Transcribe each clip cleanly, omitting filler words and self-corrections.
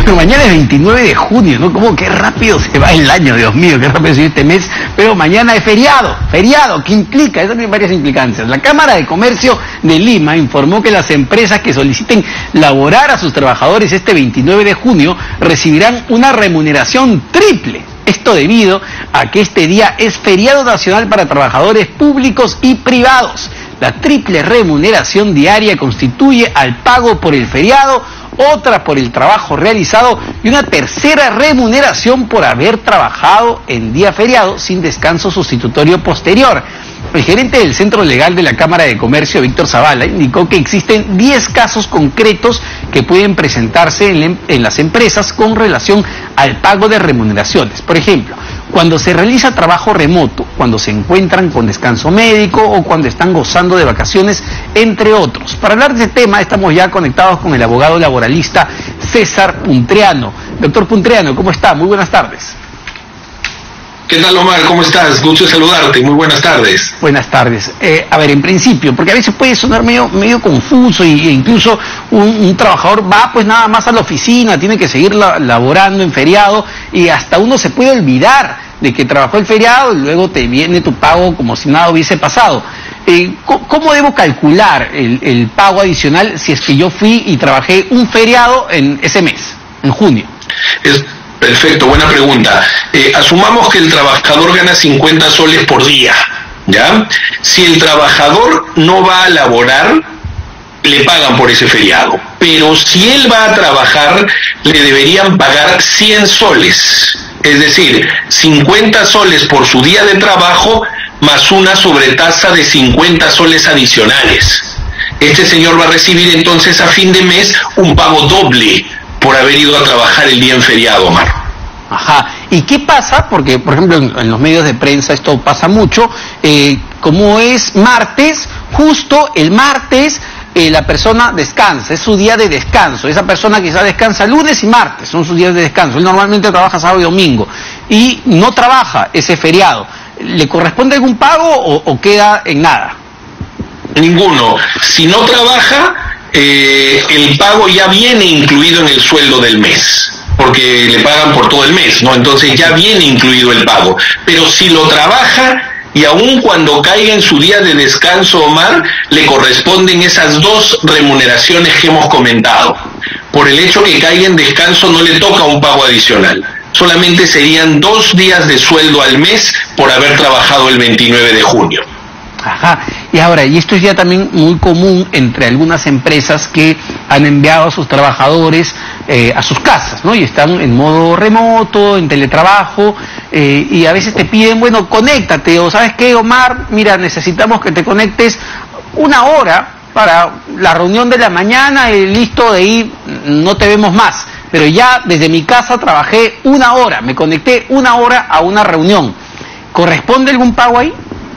Bueno, mañana es 29 de junio, ¿no? Como qué rápido se va el año, Dios mío, qué rápido se va este mes. Pero mañana es feriado, ¿qué implica? Eso tiene varias implicancias. La Cámara de Comercio de Lima informó que las empresas que soliciten laborar a sus trabajadores este 29 de junio recibirán una remuneración triple. Esto debido a que este día es feriado nacional para trabajadores públicos y privados. La triple remuneración diaria constituye al pago por el feriado, otra por el trabajo realizado y una tercera remuneración por haber trabajado en día feriado sin descanso sustitutorio posterior. El gerente del Centro Legal de la Cámara de Comercio, Víctor Zavala, indicó que existen 10 casos concretos que pueden presentarse en las empresas con relación al pago de remuneraciones. Por ejemplo, cuando se realiza trabajo remoto, cuando se encuentran con descanso médico o cuando están gozando de vacaciones, entre otros. Para hablar de este tema estamos ya conectados con el abogado laboralista César Puntriano. Doctor Puntriano, ¿cómo está? Muy buenas tardes. ¿Qué tal, Omar? ¿Cómo estás? Gusto de saludarte. Muy buenas tardes. Buenas tardes. A ver, en principio, porque a veces puede sonar medio confuso e incluso un trabajador va pues nada más a la oficina, tiene que seguir laborando en feriado y hasta uno se puede olvidar de que trabajó el feriado y luego te viene tu pago como si nada hubiese pasado. ¿Cómo debo calcular el pago adicional si es que yo fui y trabajé un feriado en ese mes, en junio? Perfecto, buena pregunta. Asumamos que el trabajador gana 50 soles por día, ¿ya? Si el trabajador no va a laborar, le pagan por ese feriado. Pero si él va a trabajar, le deberían pagar 100 soles. Es decir, 50 soles por su día de trabajo, más una sobretasa de 50 soles adicionales. Este señor va a recibir entonces a fin de mes un pago doble por haber ido a trabajar el día en feriado, Omar. Ajá. ¿Y qué pasa? Porque, por ejemplo, en los medios de prensa esto pasa mucho. Como es martes, justo el martes la persona descansa, es su día de descanso. Esa persona quizás descansa lunes y martes, son sus días de descanso. Él normalmente trabaja sábado y domingo y no trabaja ese feriado. ¿Le corresponde algún pago o queda en nada? Ninguno. Si no trabaja, el pago ya viene incluido en el sueldo del mes, porque le pagan por todo el mes, ¿no? Entonces ya viene incluido el pago. Pero si lo trabaja, y aun cuando caiga en su día de descanso, Omar, le corresponden esas dos remuneraciones que hemos comentado. Por el hecho que caiga en descanso no le toca un pago adicional. Solamente serían 2 días de sueldo al mes por haber trabajado el 29 de junio. Ajá. Y ahora, y esto es ya también muy común entre algunas empresas que han enviado a sus trabajadores a sus casas, ¿no? Y están en modo remoto, en teletrabajo, y a veces te piden, bueno, conéctate, o ¿sabes qué, Omar? Mira, necesitamos que te conectes 1 hora para la reunión de la mañana y listo, de ahí no te vemos más. Pero ya desde mi casa trabajé 1 hora, me conecté 1 hora a una reunión. ¿Corresponde algún pago ahí?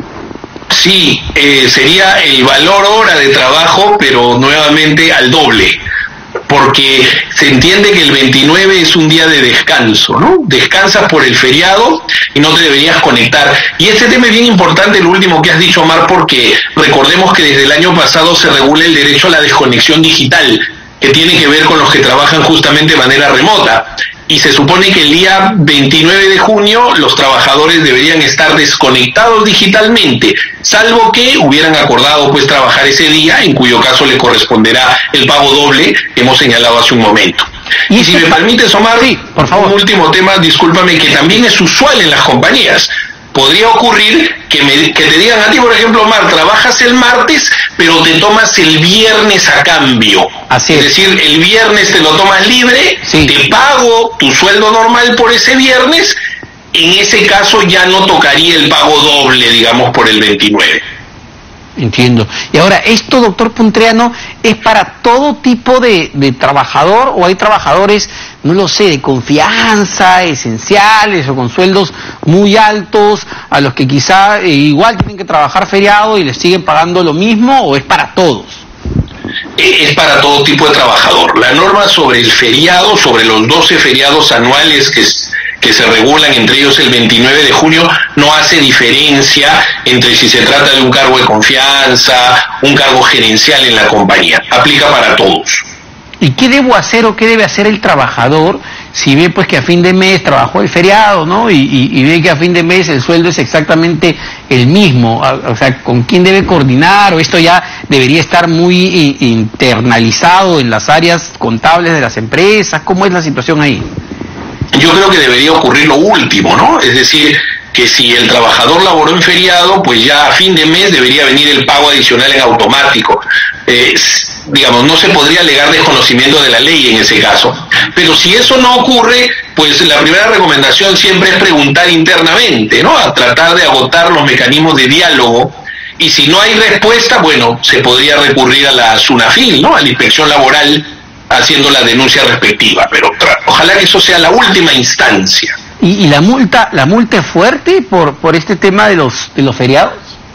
Sí, sería el valor hora de trabajo, pero nuevamente al doble, porque se entiende que el 29 es un día de descanso, ¿no? Descansas por el feriado y no te deberías conectar. Y este tema es bien importante, lo último que has dicho, Omar, porque recordemos que desde el año pasado se regula el derecho a la desconexión digital, que tiene que ver con los que trabajan justamente de manera remota. Y se supone que el día 29 de junio los trabajadores deberían estar desconectados digitalmente, salvo que hubieran acordado pues trabajar ese día, en cuyo caso le corresponderá el pago doble que hemos señalado hace un momento. Y si me permites, Omar, sí, por favor. Un último tema, discúlpame, que también es usual en las compañías. Podría ocurrir que te digan a ti, por ejemplo, Omar, trabajas el martes, pero te tomas el viernes a cambio. Así es. Es decir, el viernes te lo tomas libre, sí. Te pago tu sueldo normal por ese viernes, en ese caso ya no tocaría el pago doble, digamos, por el 29. Entiendo. Y ahora, ¿esto, doctor Puntriano, es para todo tipo de trabajador o hay trabajadores, no lo sé, de confianza, esenciales o con sueldos muy altos, a los que quizá igual tienen que trabajar feriado y les siguen pagando lo mismo, o es para todos? Es para todo tipo de trabajador. La norma sobre el feriado, sobre los 12 feriados anuales que se regulan, entre ellos el 29 de junio, no hace diferencia entre si se trata de un cargo de confianza, un cargo gerencial en la compañía. Aplica para todos. ¿Y qué debo hacer o qué debe hacer el trabajador si ve pues que a fin de mes trabajó el feriado, ¿no? Y ve que a fin de mes el sueldo es exactamente el mismo? O sea, ¿con quién debe coordinar? ¿O esto ya debería estar muy internalizado en las áreas contables de las empresas? ¿Cómo es la situación ahí? Yo creo que debería ocurrir lo último, ¿no? Es decir, que si el trabajador laboró en feriado, pues ya a fin de mes debería venir el pago adicional en automático. Digamos, no se podría alegar desconocimiento de la ley en ese caso. Pero si eso no ocurre, pues la primera recomendación siempre es preguntar internamente, ¿no? A tratar de agotar los mecanismos de diálogo. Y si no hay respuesta, bueno, se podría recurrir a la SUNAFIL, ¿no? A la inspección laboral, haciendo la denuncia respectiva. Pero ojalá que eso sea la última instancia. ¿Y la multa es fuerte por este tema de los feriados?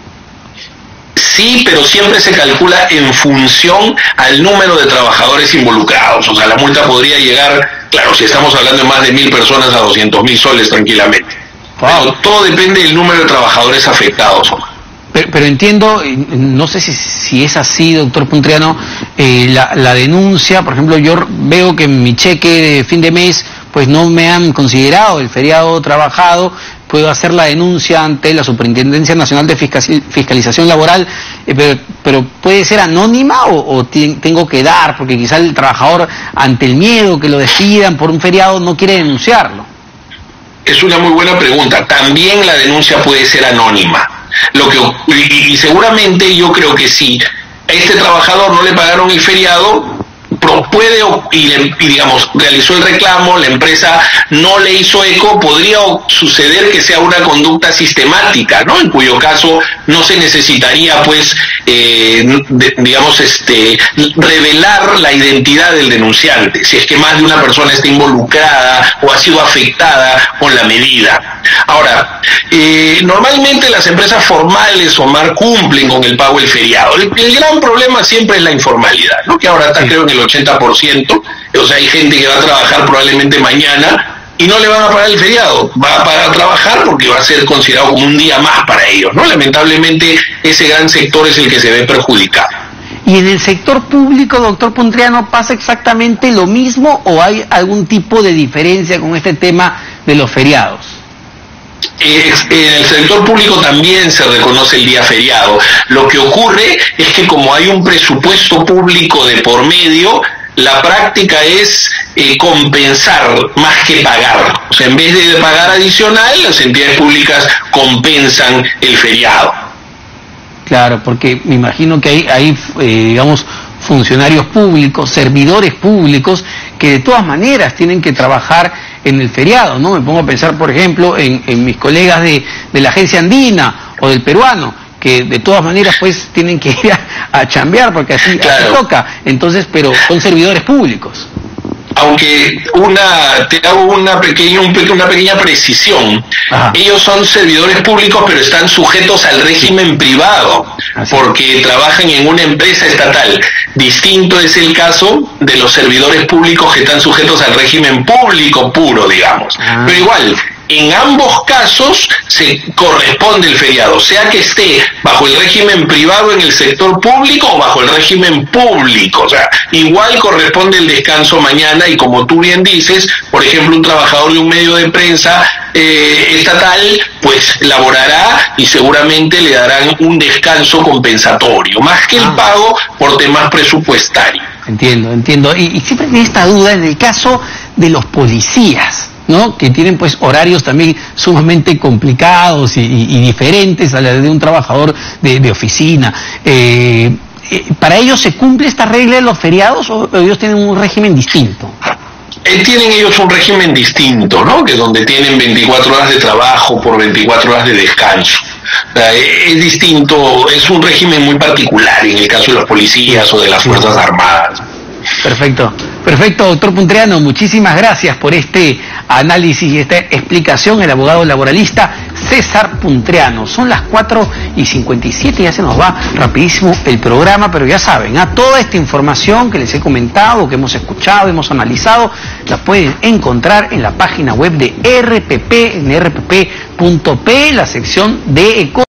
Sí, pero siempre se calcula en función al número de trabajadores involucrados. O sea, la multa podría llegar, claro, si estamos hablando de más de 1.000 personas, a 200.000 soles tranquilamente. Wow. Pero todo depende del número de trabajadores afectados. Pero entiendo, no sé si es así, doctor Puntriano, la denuncia, por ejemplo, yo veo que en mi cheque de fin de mes pues no me han considerado el feriado trabajado, puedo hacer la denuncia ante la Superintendencia Nacional de Fiscalización Laboral, pero ¿puede ser anónima o tengo que dar? Porque quizá el trabajador, ante el miedo que lo despidan por un feriado, no quiere denunciarlo. Es una muy buena pregunta. También la denuncia puede ser anónima. Y seguramente yo creo que si a este trabajador no le pagaron el feriado, puede, y digamos, realizó el reclamo, la empresa no le hizo eco, podría suceder que sea una conducta sistemática, ¿no? En cuyo caso no se necesitaría, pues, revelar la identidad del denunciante, si es que más de una persona está involucrada o ha sido afectada con la medida. Ahora, normalmente las empresas formales, Omar, cumplen con el pago del feriado. El gran problema siempre es la informalidad, ¿no? Que ahora está, creo, en el 80%, o sea, hay gente que va a trabajar probablemente mañana y no le van a pagar el feriado, va a pagar a trabajar porque va a ser considerado como un día más para ellos, ¿no? Lamentablemente ese gran sector es el que se ve perjudicado. ¿Y en el sector público, doctor Puntriano, pasa exactamente lo mismo o hay algún tipo de diferencia con este tema de los feriados? En el sector público también se reconoce el día feriado. Lo que ocurre es que como hay un presupuesto público de por medio, la práctica es compensar más que pagar. O sea, en vez de pagar adicional, las entidades públicas compensan el feriado. Claro, porque me imagino que hay digamos, funcionarios públicos, servidores públicos, que de todas maneras tienen que trabajar en el feriado, ¿no? Me pongo a pensar, por ejemplo, en mis colegas de la agencia andina o del peruano, que de todas maneras pues tienen que ir a chambear porque así, claro, así toca. Entonces, pero son servidores públicos. Aunque te hago una pequeña precisión. Ajá. Ellos son servidores públicos, pero están sujetos al régimen privado, porque trabajan en una empresa estatal. Distinto es el caso de los servidores públicos que están sujetos al régimen público puro, digamos. Pero igual, en ambos casos se corresponde el feriado, sea que esté bajo el régimen privado en el sector público o bajo el régimen público. O sea, igual corresponde el descanso mañana y como tú bien dices, por ejemplo, un trabajador de un medio de prensa estatal, pues laborará y seguramente le darán un descanso compensatorio, más que el pago por temas presupuestarios. Entiendo. Y siempre tiene esta duda en el caso de los policías, ¿no? Que tienen pues horarios también sumamente complicados y diferentes a la de un trabajador de oficina. ¿Para ellos se cumple esta regla de los feriados o ellos tienen un régimen distinto? Tienen ellos un régimen distinto, ¿no? Que donde tienen 24 horas de trabajo por 24 horas de descanso. O sea, es distinto, es un régimen muy particular en el caso de los policías o de las Fuerzas Armadas. Perfecto, doctor Puntriano, muchísimas gracias por este análisis y esta explicación, el abogado laboralista César Puntriano. Son las 4:57, ya se nos va rapidísimo el programa, pero ya saben, toda esta información que les he comentado, que hemos escuchado, hemos analizado, la pueden encontrar en la página web de RPP, en rpp.p, la sección de